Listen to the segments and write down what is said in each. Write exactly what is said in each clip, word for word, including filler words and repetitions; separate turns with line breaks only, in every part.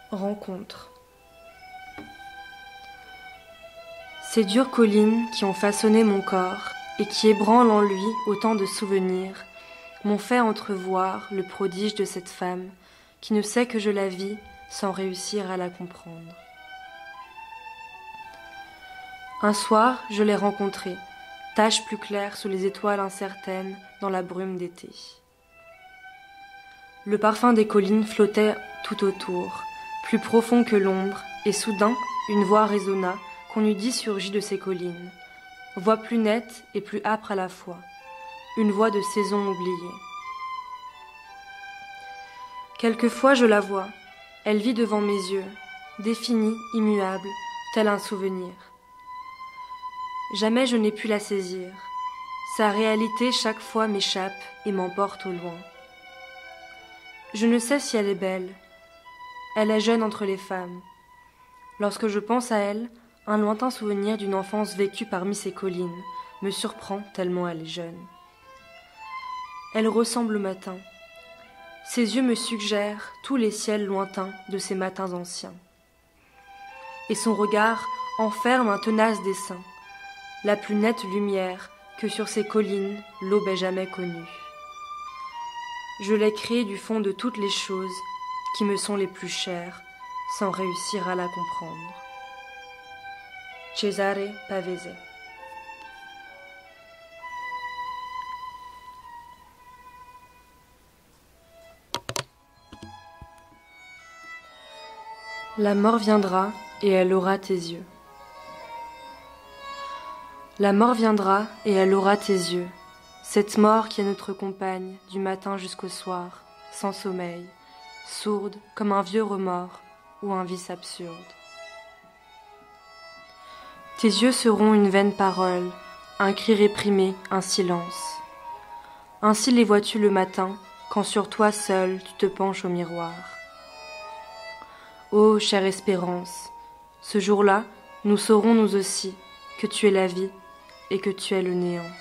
Rencontre. Ces dures collines qui ont façonné mon corps et qui ébranlent en lui autant de souvenirs m'ont fait entrevoir le prodige de cette femme qui ne sait que je la vis sans réussir à la comprendre. Un soir, je l'ai rencontrée, tache plus claire sous les étoiles incertaines dans la brume d'été. Le parfum des collines flottait tout autour, plus profond que l'ombre, et soudain, une voix résonna qu'on eût dit surgie de ces collines. Voix plus nette et plus âpre à la fois, une voix de saison oubliée. Quelquefois je la vois, elle vit devant mes yeux, définie, immuable, tel un souvenir. Jamais je n'ai pu la saisir, sa réalité chaque fois m'échappe et m'emporte au loin. Je ne sais si elle est belle, elle est jeune entre les femmes. Lorsque je pense à elle, un lointain souvenir d'une enfance vécue parmi ces collines me surprend tellement elle est jeune. Elle ressemble au matin. Ses yeux me suggèrent tous les ciels lointains de ces matins anciens. Et son regard enferme un tenace dessein, la plus nette lumière que sur ces collines l'aube ait jamais connue. Je l'ai créée du fond de toutes les choses qui me sont les plus chères, sans réussir à la comprendre. Cesare Pavese. La mort viendra et elle aura tes yeux. La mort viendra et elle aura tes yeux, cette mort qui est notre compagne du matin jusqu'au soir, sans sommeil, sourde comme un vieux remords ou un vice absurde. Tes yeux seront une vaine parole, un cri réprimé, un silence. Ainsi les vois-tu le matin, quand sur toi seul tu te penches au miroir. Ô chère espérance, ce jour-là, nous saurons nous aussi que tu es la vie et que tu es le néant.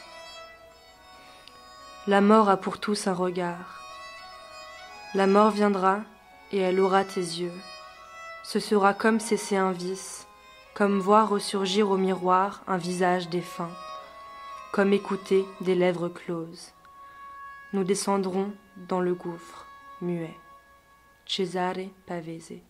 La mort a pour tous un regard. La mort viendra et elle aura tes yeux. Ce sera comme cesser un vice, comme voir ressurgir au miroir un visage défunt, comme écouter des lèvres closes. Nous descendrons dans le gouffre muet. Cesare Pavese.